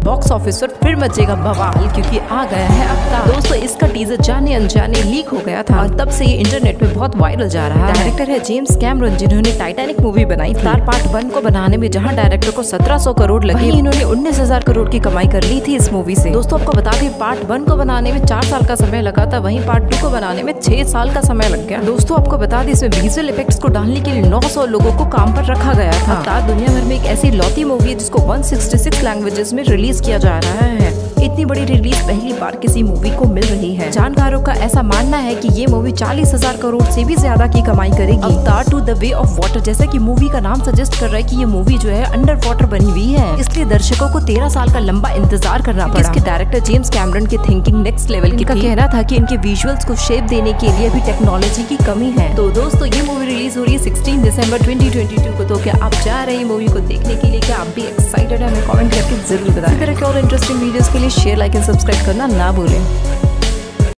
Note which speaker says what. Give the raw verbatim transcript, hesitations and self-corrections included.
Speaker 1: Box office पर फिर मचेगा बवाल, क्योंकि आ गया है अवतार। दोस्तों इसका टीजर जाने अनजाने लीक हो गया था और तब से ये इंटरनेट पे बहुत वायरल जा रहा है। डायरेक्टर है जेम्स कैमरन, जिन्होंने टाइटैनिक मूवी बनाई थी। अवतार पार्ट वन को बनाने में जहाँ डायरेक्टर को सत्रह सौ करोड़ लगे, इन्होंने उन्नीस हजार करोड़ की कमाई कर ली थी इस मूवी से। दोस्तों आपको बता दें, पार्ट वन को बनाने में चार साल का समय लगा था, वहीं पार्ट टू को बनाने में छह साल का समय लग गया। दोस्तों आपको बता दें, इसमें विजुअल इफेक्ट्स को डालने के लिए नौ सौ लोगों को काम पर रखा गया था। अवतार दुनिया भर में एक ऐसी लौती मूवी है जिसको एक सौ छियासठ लैंग्वेजेस में रिलीज किया जा रहा है। इतनी बड़ी रिलीज पहली बार किसी मूवी को मिल रही है। जानकारों का ऐसा मानना है कि ये मूवी चालीस हजार करोड़ से भी ज्यादा की कमाई करेगी। Avatar two the way of water, जैसा कि मूवी का नाम सजेस्ट कर रहा है कि ये मूवी जो है अंडर वाटर बनी हुई है, इसलिए दर्शकों को तेरह साल का लंबा इंतजार करना पड़ा। इसके डायरेक्टर जेम्स कैमरन की थिंकिंग नेक्स्ट लेवल की का कहना था कि इनके विजुअल्स को शेप देने के लिए अभी टेक्नोलॉजी की कमी है। तो दोस्तों ये मूवी रिलीज हो रही है सोलह दिसंबर दो हज़ार बाईस को। तो क्या आप जा रहे हैं मूवी को देखने के लिए? क्या आप भी एक्साइटेड है? हमें कमेंट करके जरूर बताएं। इस तरह के और इंटरेस्टिंग वीडियोस के लिए शेयर, लाइक एंड सब्सक्राइब करना ना भूलें।